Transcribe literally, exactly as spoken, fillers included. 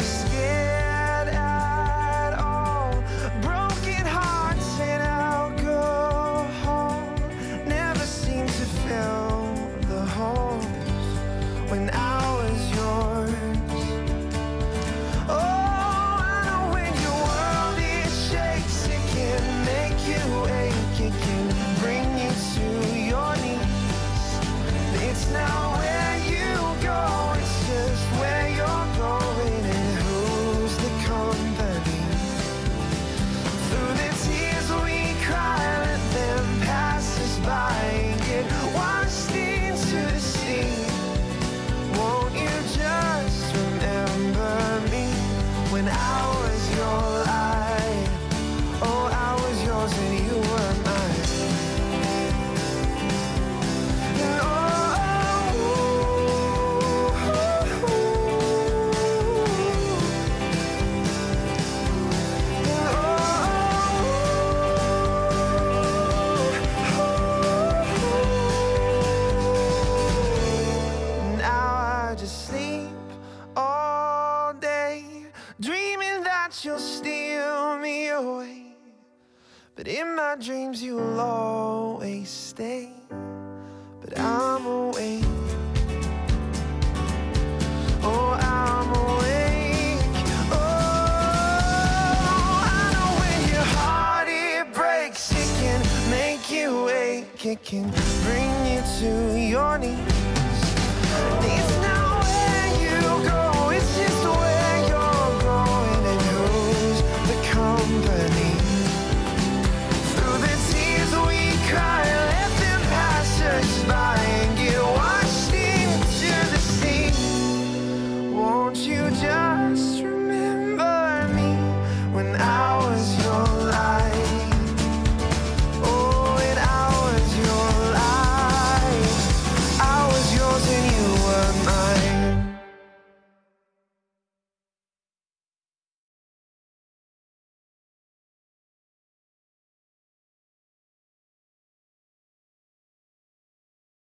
scared at all. Broken hearts and alcohol never seem to fill the holes when I was yours. Oh, I know when your world it shakes, it can make you ache, it can bring you to your knees. It's not where you go, it's just where you're going, and who's the company. Through the tears we cry, let them pass us by and get washed into the sea. Won't you just remember me when I was your life? Oh, I was yours and you were mine. And oh, now I just sleep all day, dreaming that you'll steal me away. But in my dreams you'll always stay. But I'm awake. Oh, I'm awake. Oh, I know when your heart it breaks, it can make you wake, it can bring you to your knees.